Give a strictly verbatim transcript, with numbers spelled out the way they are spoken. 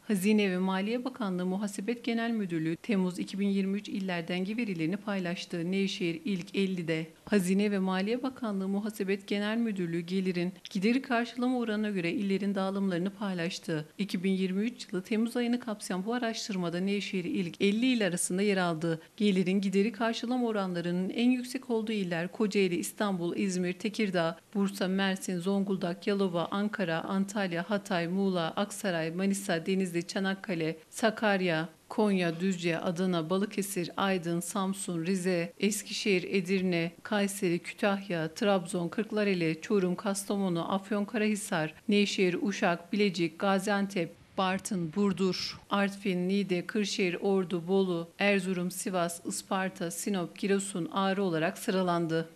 Hazine ve Maliye Bakanlığı Muhasebet Genel Müdürlüğü Temmuz iki bin yirmi üç iller dengi verilerini paylaştı. Nevşehir ilk ellide. Hazine ve Maliye Bakanlığı Muhasebet Genel Müdürlüğü gelirin gideri karşılama oranına göre illerin dağılımlarını paylaştı. iki bin yirmi üç yılı Temmuz ayını kapsayan bu araştırmada Nevşehir ilk elli il arasında yer aldı. Gelirin gideri karşılama oranlarının en yüksek olduğu iller Kocaeli, İstanbul, İzmir, Tekirdağ, Bursa, Mersin, Zonguldak, Yalova, Ankara, Antalya, Hatay, Muğla, Aksaray, Manisa, Denizli, Çanakkale, Sakarya, Konya, Düzce, Adana, Balıkesir, Aydın, Samsun, Rize, Eskişehir, Edirne, Kayseri, Kütahya, Trabzon, Kırklareli, Çorum, Kastamonu, Afyonkarahisar, Nevşehir, Uşak, Bilecik, Gaziantep, Bartın, Burdur, Artvin, Niğde, Kırşehir, Ordu, Bolu, Erzurum, Sivas, Isparta, Sinop, Giresun, Ağrı olarak sıralandı.